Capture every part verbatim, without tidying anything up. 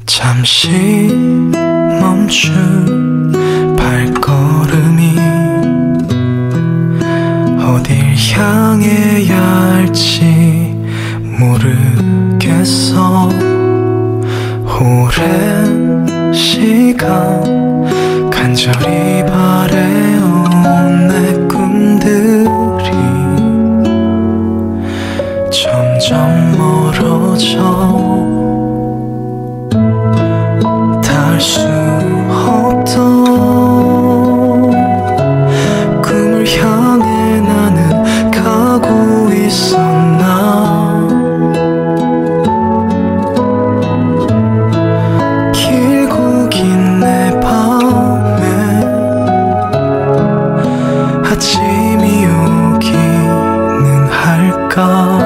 잠시 멈춘 발걸음이 어딜 향해야 할지 모르겠어. 오랜 시간 간절히 바래온 내 꿈들이 점점 멀어져. 닿을 수 없던 꿈을 향해 나는 가고 있었나. 길고 긴 내 밤에 아침이 오기는 할까.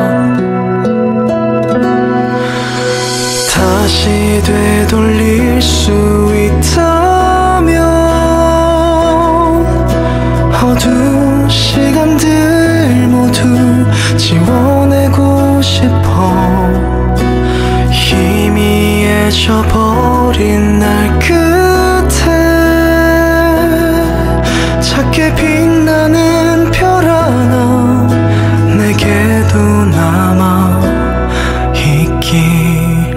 다시 되돌릴 수 있다면 어두운 시간들 모두 지워내고 싶어. 희미해져버린 날 끝에 작게 빛나는 별 하나 내게도 남아 있길.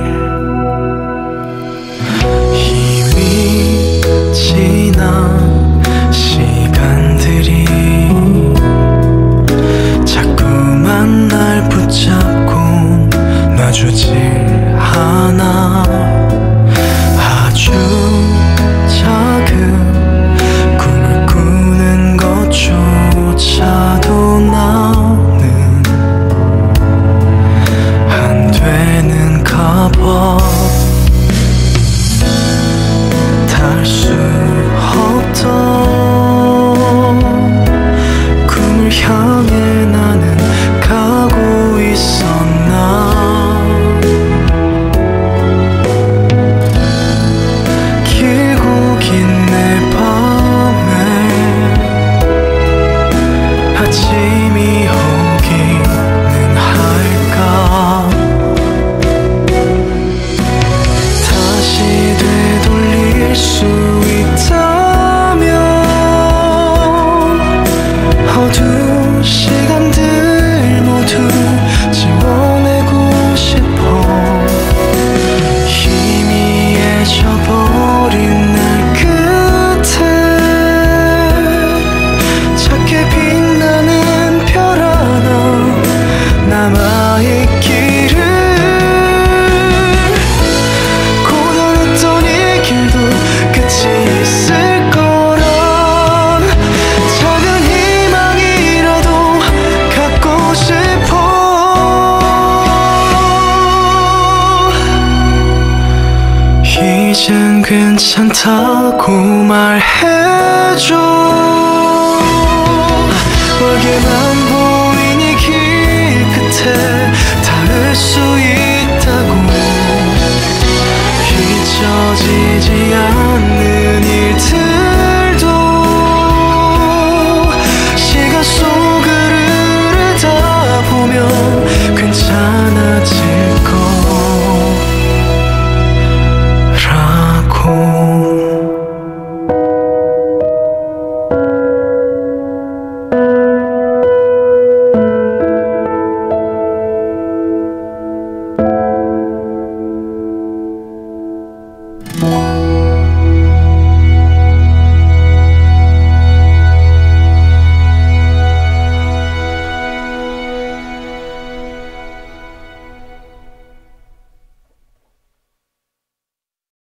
지난 시간들이 자꾸만 날 붙잡고 놔주질 않아. 아주 작은 꿈을 꾸는 것조차도 나는 안 되는가 봐. 닿을 수 없던 꿈을 향해 나는 가고 있었나. 길고 긴 내 밤에 아침이 오기는 할까. 다시 되돌릴 수 있다면 어두운 시간들 모두 지워내고 싶어. 희미해져버린 날 끝에 작게 빛나는 별 하나 남아있기를. 고단했던 이 길도 끝이 있을 거란 작은 희망이라도 갖고 싶어. 이젠 괜찮다고 말해줘. 멀게만 보이니 길 끝에 닿을 수 있